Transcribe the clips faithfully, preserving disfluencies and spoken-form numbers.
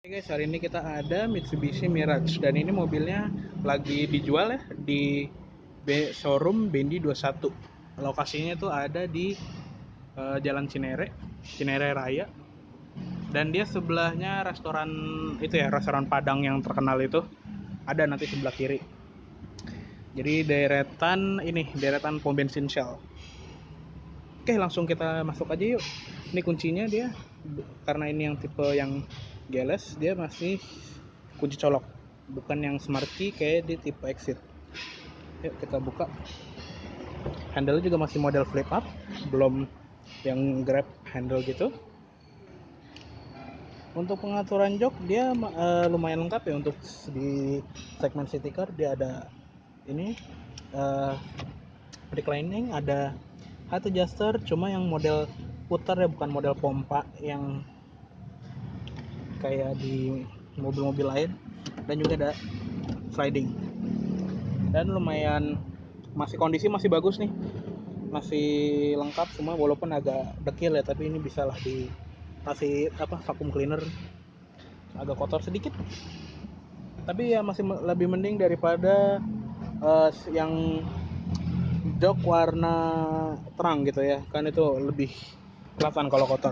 Oke guys, hari ini kita ada Mitsubishi Mirage dan ini mobilnya lagi dijual ya di B- showroom Bendi dua puluh satu. Lokasinya tuh ada di eh, Jalan Cinere, Cinere Raya. Dan dia sebelahnya restoran itu ya, restoran Padang yang terkenal itu. Ada nanti sebelah kiri. Jadi deretan ini, deretan pom bensin Shell. Oke, langsung kita masuk aja yuk. Ini kuncinya dia karena ini yang tipe yang G L S, dia masih kunci colok, bukan yang smart key kayak di tipe Exit. Yuk kita buka. Handle juga masih model flip up, belum yang grab handle gitu. Untuk pengaturan jok dia uh, lumayan lengkap ya. Untuk di segmen city car dia ada ini uh, reclining, ada height adjuster, cuma yang model putar ya, bukan model pompa yang kayak di mobil-mobil lain. Dan juga ada sliding, dan lumayan masih kondisi masih bagus nih, masih lengkap semua walaupun agak dekil ya, tapi ini bisa lah dikasih apa vacuum cleaner. Agak kotor sedikit tapi ya masih lebih mending daripada uh, yang jok warna terang gitu ya, kan itu lebih kelihatan kalau kotor.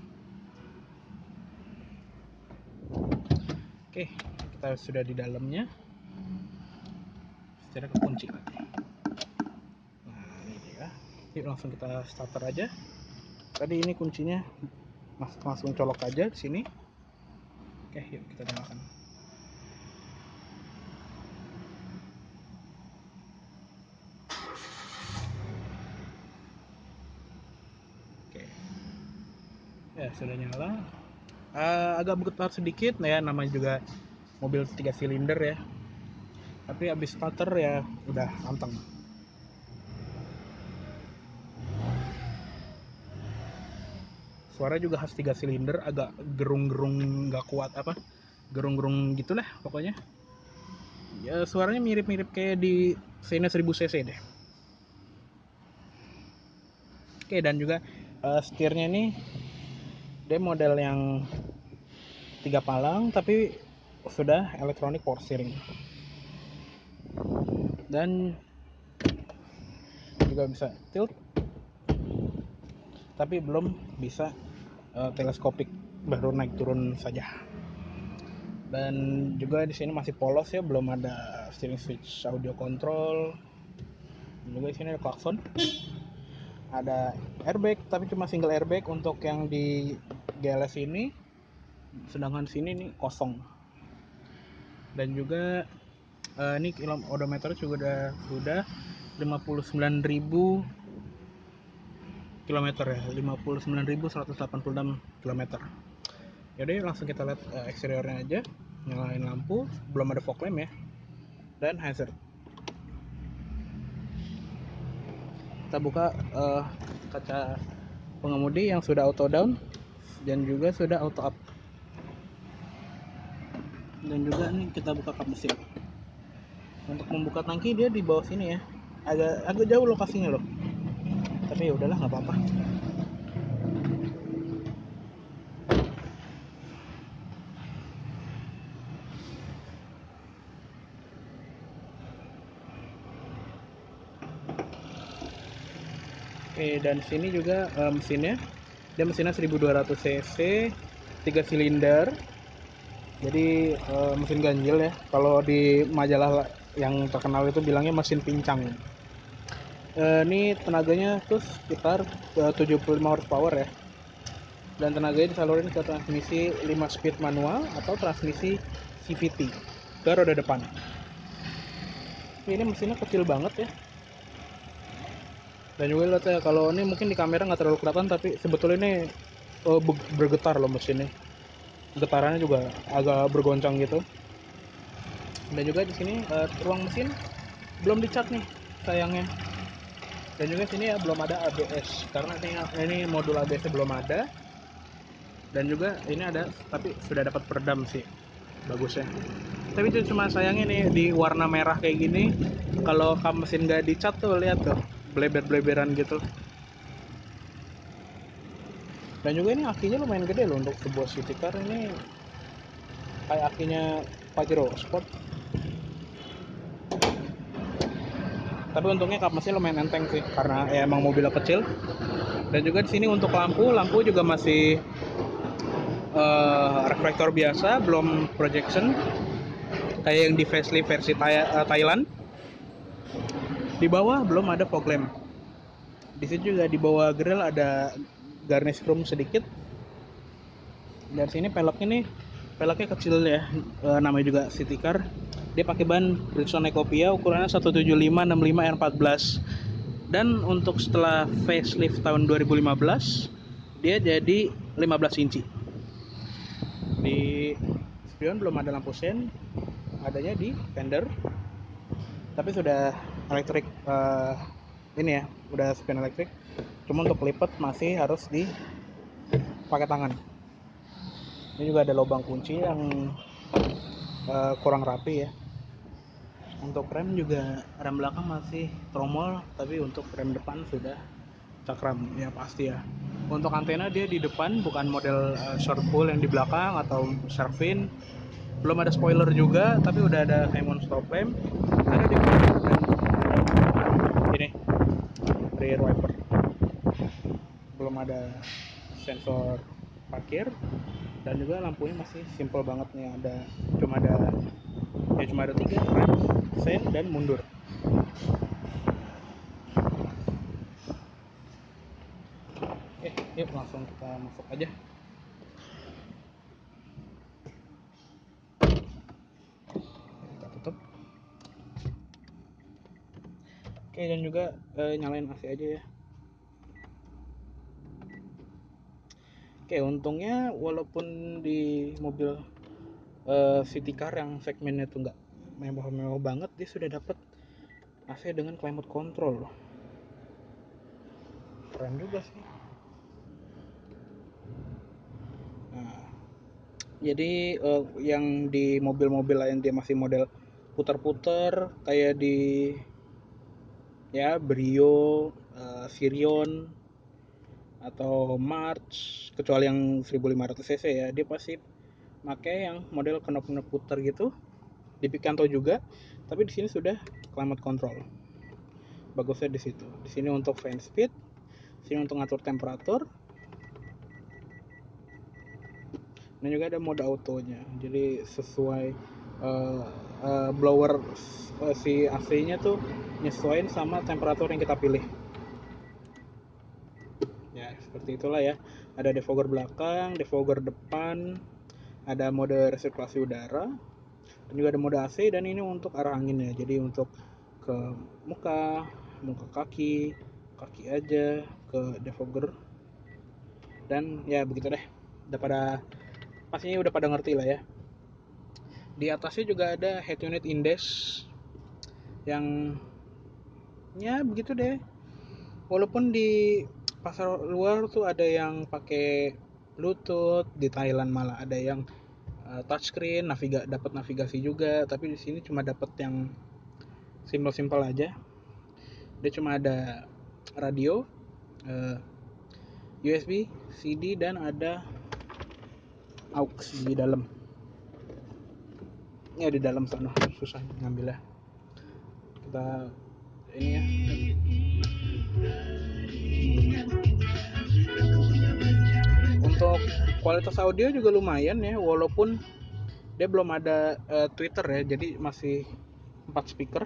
Oke, kita sudah di dalamnya. Secara kekunci lagi. Nah ini dia. Yuk langsung kita starter aja. Tadi ini kuncinya mas langsung colok aja di sini. Oke, yuk kita nyalakan. Oke, ya sudah nyala. Uh, agak bergetar sedikit, nah ya namanya juga mobil tiga silinder ya. Tapi habis starter ya udah anteng. Suara juga khas tiga silinder, agak gerung-gerung, nggak kuat apa, gerung-gerung gitulah pokoknya. Ya suaranya mirip-mirip kayak di Xenia seribu cc deh. Oke, dan juga uh, setirnya ini dia model yang tiga palang tapi sudah elektronik power steering. Dan juga bisa tilt tapi belum bisa uh, teleskopik, baru naik turun saja. Dan juga di sini masih polos ya, belum ada steering switch audio control. Dan juga di sini ada klakson, ada airbag tapi cuma single airbag untuk yang di G L S ini, sedangkan sini nih kosong. Dan juga uh, ini odometer juga udah sudah lima puluh sembilan ribu kilometer ya, lima puluh sembilan ribu seratus delapan puluh enam kilometer. Jadi langsung kita lihat uh, eksteriornya aja. Nyalain lampu, belum ada fog lamp ya, dan hazard. Kita buka uh, kaca pengemudi yang sudah auto down dan juga sudah auto up. Dan juga nih kita buka kap mesin. Untuk membuka tangki dia di bawah sini ya, agak agak jauh lokasinya loh, tapi ya udahlah nggak apa-apa. Oke, dan sini juga uh, mesinnya, dia mesinnya seribu dua ratus cc, tiga silinder. Jadi uh, mesin ganjil ya. Kalau di majalah yang terkenal itu bilangnya mesin pincang. Uh, ini tenaganya tuh sekitar uh, tujuh puluh lima horsepower ya. Dan tenaganya disalurin ke transmisi lima speed manual atau transmisi C V T ke roda depan. Ini mesinnya kecil banget ya. Dan juga lihat ya, kalau ini mungkin di kamera nggak terlalu kelihatan, tapi sebetulnya ini uh, bergetar loh mesinnya. Getarannya juga agak bergoncang gitu. Dan juga di sini uh, ruang mesin belum dicat nih sayangnya. Dan juga sini ya belum ada A B S karena ini, ini modul A B S belum ada. Dan juga ini ada tapi sudah dapat peredam sih, bagus ya. Tapi itu cuma sayangnya nih di warna merah kayak gini, kalau kap mesin nggak dicat tuh lihat tuh bleber-bleberan gitu. Dan juga ini akinya lumayan gede loh untuk sebuah city car ini, kayak akinya Pajero Sport. Tapi untungnya kap mesin lumayan enteng sih karena ya emang mobilnya kecil. Dan juga di sini untuk lampu, lampu juga masih uh, reflektor biasa, belum projection kayak yang di facelift versi Thai- uh, Thailand. Di bawah belum ada fog lamp. Di sini juga di bawah grill ada garnish chrome sedikit. Dari sini peleknya nih, peleknya kecil ya, e, namanya juga city car. Dia pakai ban Bridgestone Ecopia, ukurannya seratus tujuh puluh lima enam puluh lima R empat belas. Dan untuk setelah facelift tahun dua ribu lima belas, dia jadi lima belas inci. Di spion belum ada lampu sen, adanya di fender. Tapi sudah elektrik, uh, ini ya, udah spion elektrik. Cuma untuk lipat masih harus di pakai tangan. Ini juga ada lubang kunci yang uh, kurang rapi ya. Untuk rem juga, rem belakang masih tromol, tapi untuk rem depan sudah cakram ya pasti ya. Untuk antena dia di depan, bukan model uh, short pull yang di belakang atau shark fin. Belum ada spoiler juga, tapi udah ada Hemon stop lamp, ada defogger dan ini rear wiper. Belum ada sensor parkir, dan juga lampunya masih simple banget nih, ada cuma ada ya cuma ada tiga, rem, sen, dan mundur. Oke, yuk langsung kita masuk aja. Kita tutup. Oke, dan juga eh, nyalain A C aja ya. Oke, untungnya walaupun di mobil uh, city car yang segmennya tuh nggak mewah-mewah banget, dia sudah dapat A C dengan climate control. Keren juga sih. Nah, jadi uh, yang di mobil-mobil lain dia masih model putar-putar kayak di ya Brio, uh, Sirion atau March, kecuali yang seribu lima ratus cc ya, dia pasti pakai yang model knop-knop putar gitu. Di Picanto juga, tapi di sini sudah climate control. Bagusnya di situ. Di sini untuk fan speed, di sini untuk ngatur temperatur. Dan juga ada mode autonya. Jadi sesuai uh, uh, blower uh, si A C-nya tuh nyesuaiin sama temperatur yang kita pilih. Ya, seperti itulah ya. Ada defogger belakang, defogger depan, ada mode resirkulasi udara, dan juga ada mode A C, dan ini untuk arah angin ya. Jadi untuk ke muka, muka kaki, kaki aja, ke defogger. Dan ya begitu deh. Udah pada pastinya udah pada ngerti lah ya. Di atasnya juga ada head unit index yang ya begitu deh. Walaupun di pasar luar tuh ada yang pakai Bluetooth, di Thailand malah ada yang uh, touchscreen, naviga dapat navigasi juga, tapi di sini cuma dapat yang simple-simple aja. Dia cuma ada radio, uh, U S B, C D, dan ada aux di dalam. Ya di dalam sana susah ngambilnya. Kita ini ya. Untuk kualitas audio juga lumayan ya, walaupun dia belum ada uh, tweeter ya, jadi masih empat speaker.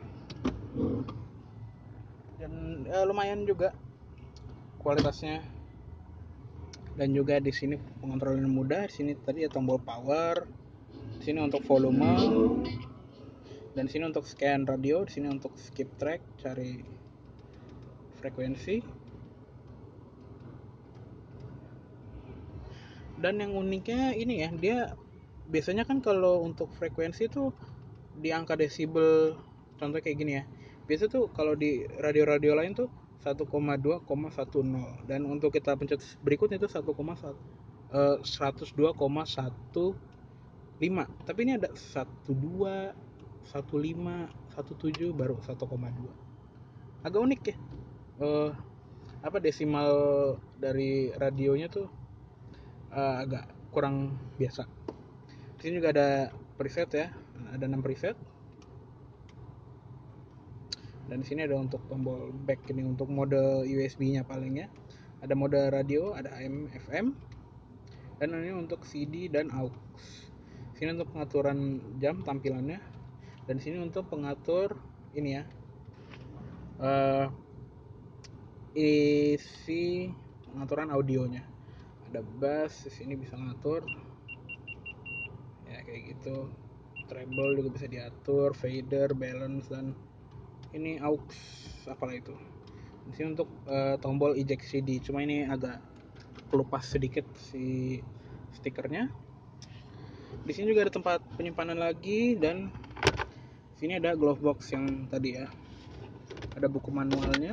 Dan uh, lumayan juga kualitasnya. Dan juga di sini pengontrolan mudah. Di sini tadi ya tombol power. Di sini untuk volume. Dan di sini untuk scan radio. Di sini untuk skip track, cari frekuensi. Dan yang uniknya ini ya, dia biasanya kan kalau untuk frekuensi tuh di angka desibel, contoh kayak gini ya. Biasa tuh kalau di radio-radio lain tuh satu koma dua koma sepuluh, dan untuk kita pencet berikutnya itu satu koma satu eh, seratus dua koma satu lima. Tapi ini ada satu dua satu lima satu tujuh baru satu koma dua. Agak unik ya. Eh apa desimal dari radionya tuh uh, agak kurang biasa. Di sini juga ada preset ya, ada enam preset. Dan di sini ada untuk tombol back, ini untuk mode U S B-nya paling ya. Ada mode radio, ada A M, F M. Dan ini untuk C D dan aux. Sini untuk pengaturan jam tampilannya. Dan di sini untuk pengatur ini ya. Uh, isi pengaturan audionya. Ada bass, di sini bisa ngatur. Ya kayak gitu. Treble juga bisa diatur, fader, balance, dan ini aux apalah itu. Di sini untuk uh, tombol eject C D, cuma ini agak kelupas sedikit si stikernya. Di sini juga ada tempat penyimpanan lagi, dan sini ada glove box yang tadi ya. Ada buku manualnya.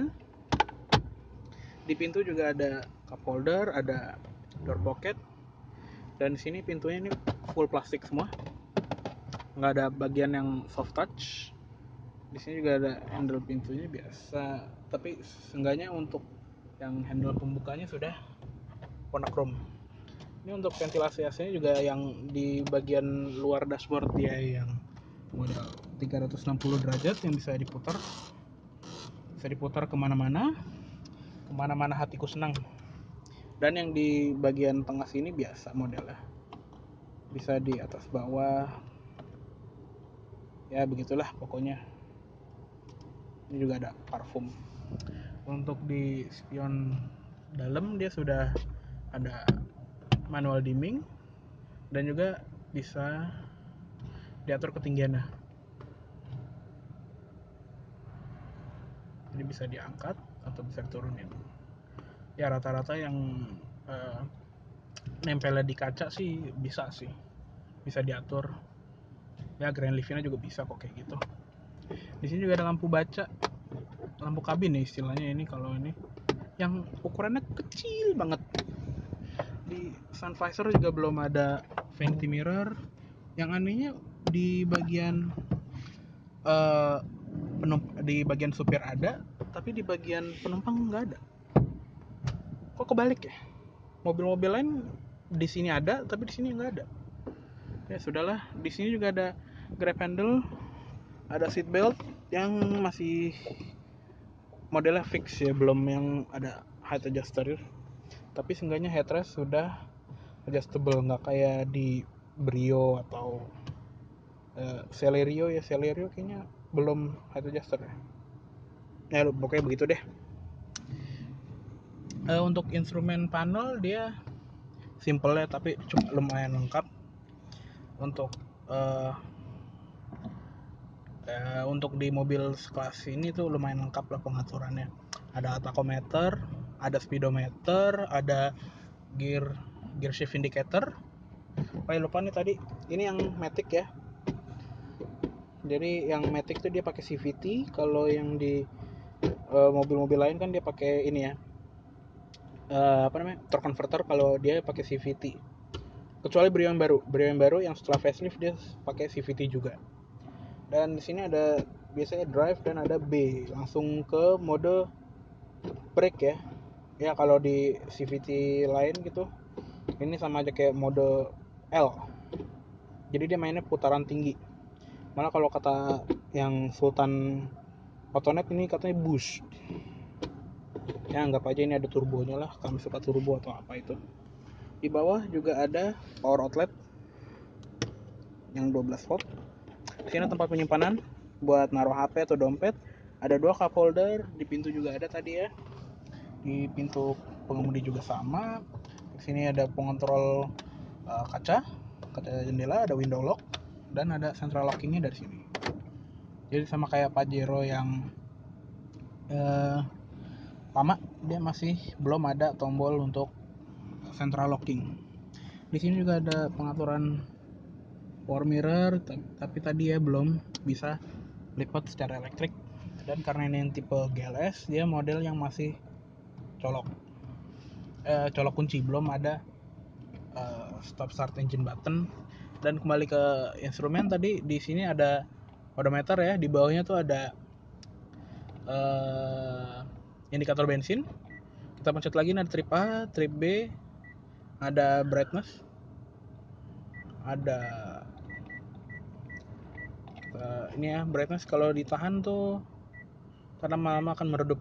Di pintu juga ada cup holder, ada door pocket. Dan di sini pintunya ini full plastik semua. Nggak ada bagian yang soft touch. Di sini juga ada handle pintunya biasa, tapi seenggaknya untuk yang handle pembukanya sudah warna chrome. Ini untuk ventilasi A C-nya juga yang di bagian luar dashboard dia yang model tiga ratus enam puluh derajat yang bisa diputar, bisa diputar kemana-mana, kemana-mana hatiku senang. Dan yang di bagian tengah sini biasa modelnya, bisa di atas bawah, ya begitulah pokoknya. Ini juga ada parfum. Untuk di spion dalam dia sudah ada manual dimming dan juga bisa diatur ketinggiannya. Jadi bisa diangkat atau bisa diturunin. Ya rata-rata yang uh, nempelnya di kaca sih bisa sih, bisa diatur. Ya grand living-nya juga bisa kok kayak gitu. Di sini juga ada lampu baca, lampu kabin nih istilahnya ini kalau ini, yang ukurannya kecil banget. Di sun visor juga belum ada vanity mirror. Yang anehnya di bagian uh, penump- di bagian supir ada, tapi di bagian penumpang nggak ada. Kok kebalik ya? Mobil-mobil lain di sini ada, tapi di sini nggak ada. Ya sudahlah. Di sini juga ada grab handle, ada seat belt yang masih modelnya fix ya, belum yang ada height adjuster. Tapi seenggaknya headrest sudah adjustable, nggak kayak di Brio atau uh, Celerio ya. Celerio kayaknya belum height adjuster ya. Ya pokoknya begitu deh. Uh, untuk instrumen panel dia simple ya, tapi cuma lumayan lengkap. Untuk uh, uh, untuk di mobil sekelas ini tuh lumayan lengkap lah pengaturannya. Ada tachometer, ada speedometer, ada gear gear shift indicator. Oh ya lupa nih tadi, ini yang Matic ya. Jadi yang Matic tuh dia pakai C V T. Kalau yang di uh, mobil-mobil lain kan dia pakai ini ya, uh, apa namanya, torque converter. Kalau dia pakai C V T. Kecuali Brio yang baru, Brio yang baru yang setelah facelift dia pakai C V T juga. Dan di sini ada biasanya drive dan ada B, langsung ke mode brake ya. Ya kalau di C V T lain gitu, ini sama aja kayak mode L. Jadi dia mainnya putaran tinggi. Malah kalau kata yang Sultan Autonet ini katanya boost. Ya anggap aja ini ada turbonya lah, kami suka turbo atau apa itu. Di bawah juga ada power outlet yang dua belas volt. Di sini tempat penyimpanan buat naruh H P atau dompet. Ada dua cup holder, di pintu juga ada tadi ya. Di pintu pengemudi juga sama. Di sini ada pengontrol uh, kaca, kaca jendela, ada window lock, dan ada central lockingnya dari sini. Jadi sama kayak Pajero yang uh, lama, dia masih belum ada tombol untuk central locking. Di sini juga ada pengaturan power mirror, tapi tadi ya belum bisa lipat secara elektrik. Dan karena ini yang tipe G L S, dia model yang masih colok eh, colok kunci, belum ada uh, stop start engine button. Dan kembali ke instrumen tadi, di sini ada odometer ya, di bawahnya tuh ada uh, indikator bensin. Kita pencet lagi, ada trip A, trip B, ada brightness, ada Uh, ini ya brightness kalau ditahan tuh karena lama-lama akan meredup.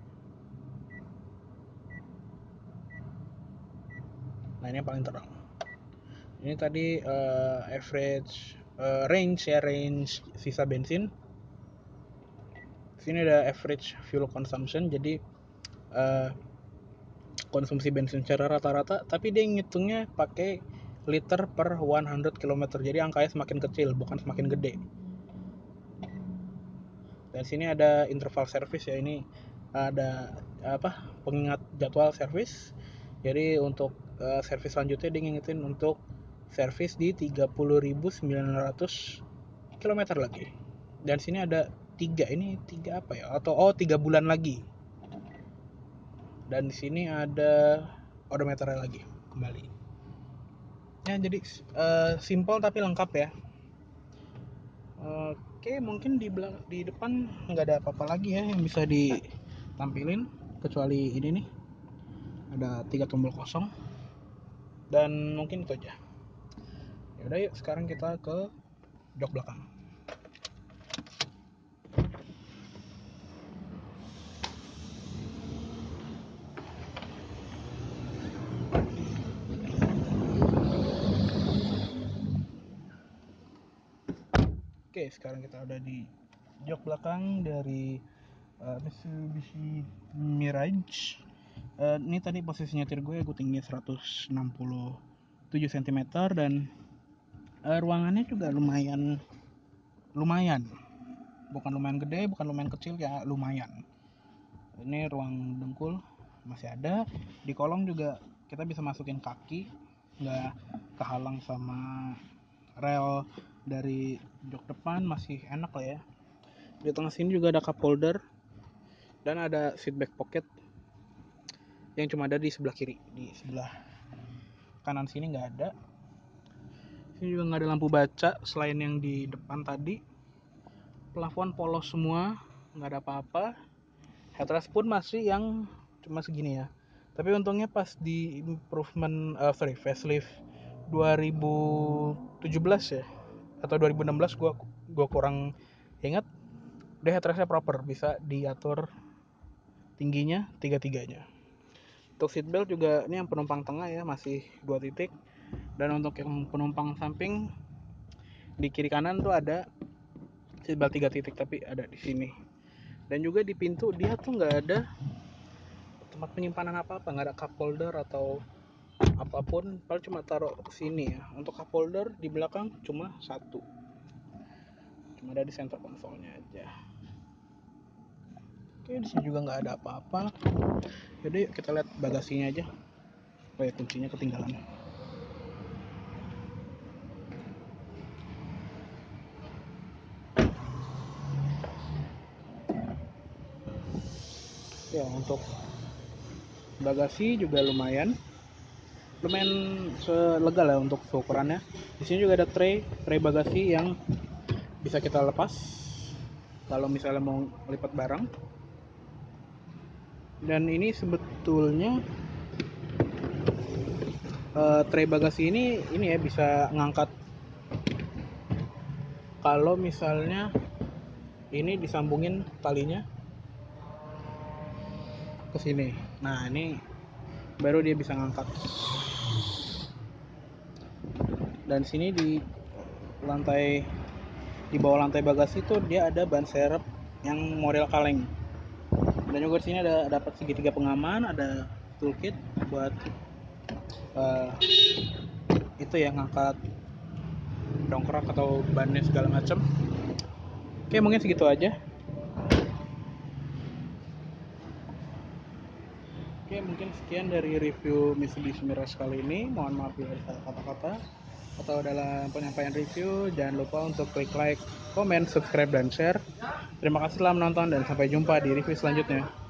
Nah ini yang paling terang. Ini tadi uh, average uh, range ya, range sisa bensin. Sini ada average fuel consumption, jadi uh, konsumsi bensin secara rata-rata, tapi dia ngitungnya pakai liter per seratus kilometer. Jadi angkanya semakin kecil, bukan semakin gede. Dan sini ada interval service ya, ini ada apa pengingat jadwal service. Jadi untuk uh, service selanjutnya dia ngingetin untuk service di tiga puluh ribu sembilan ratus kilometer lagi. Dan sini ada tiga, ini tiga apa ya, atau oh tiga bulan lagi. Dan di sini ada odometernya lagi kembali ya. Jadi uh, simple tapi lengkap ya. Oke, mungkin di belakang, di depan nggak ada apa-apa lagi ya yang bisa ditampilin kecuali ini nih, ada tiga tombol kosong dan mungkin itu aja. Yaudah yuk sekarang kita ke jok belakang. Oke, sekarang kita udah di jok belakang dari uh, Mitsubishi Mirage. Uh, ini tadi posisi nyetir gue, gue tinggi seratus enam puluh tujuh sentimeter dan uh, ruangannya juga lumayan lumayan. Bukan lumayan gede, bukan lumayan kecil, ya lumayan. Ini ruang dengkul masih ada. Di kolong juga kita bisa masukin kaki, nggak kehalang sama rel dari jok depan, masih enak lah ya. Di tengah sini juga ada cup holder dan ada seat back pocket yang cuma ada di sebelah kiri. Di sebelah kanan sini nggak ada. Sini juga nggak ada lampu baca selain yang di depan tadi. Plafon polos semua, nggak ada apa-apa. Headrest pun masih yang cuma segini ya. Tapi untungnya pas di improvement uh, sorry facelift dua ribu tujuh belas ya atau dua ribu enam belas, gua gua kurang ingat, dia headrestnya proper, bisa diatur tingginya tiga-tiganya. Untuk seatbelt juga ini yang penumpang tengah ya masih dua titik, dan untuk yang penumpang samping di kiri kanan tuh ada seatbelt tiga titik tapi ada di sini. Dan juga di pintu dia tuh nggak ada tempat penyimpanan apa-apa, nggak ada cup holder atau apapun, paling cuma taruh sini ya. Untuk cup holder di belakang cuma satu, cuma ada di center konsolnya aja. Oke, di sini juga nggak ada apa-apa. Jadi kita lihat bagasinya aja. Oh ya, kuncinya ketinggalan. Ya, untuk bagasi juga lumayan lumayan legal ya untuk ukurannya. Di sini juga ada tray tray bagasi yang bisa kita lepas kalau misalnya mau lipat barang. Dan ini sebetulnya uh, tray bagasi ini ini ya bisa ngangkat kalau misalnya ini disambungin talinya ke sini. Nah, ini baru dia bisa ngangkat. Dan sini di lantai, di bawah lantai bagasi itu dia ada ban serep yang model kaleng. Dan juga di sini ada dapat segitiga pengaman, ada toolkit buat uh, itu ya, ngangkat dongkrak atau bannya segala macam. Oke, mungkin segitu aja. Oke, mungkin sekian dari review Mitsubishi Mirage kali ini. Mohon maaf bila ada kata-kata atau dalam penyampaian review. Jangan lupa untuk klik like, komen, subscribe, dan share. Terima kasih telah menonton dan sampai jumpa di review selanjutnya.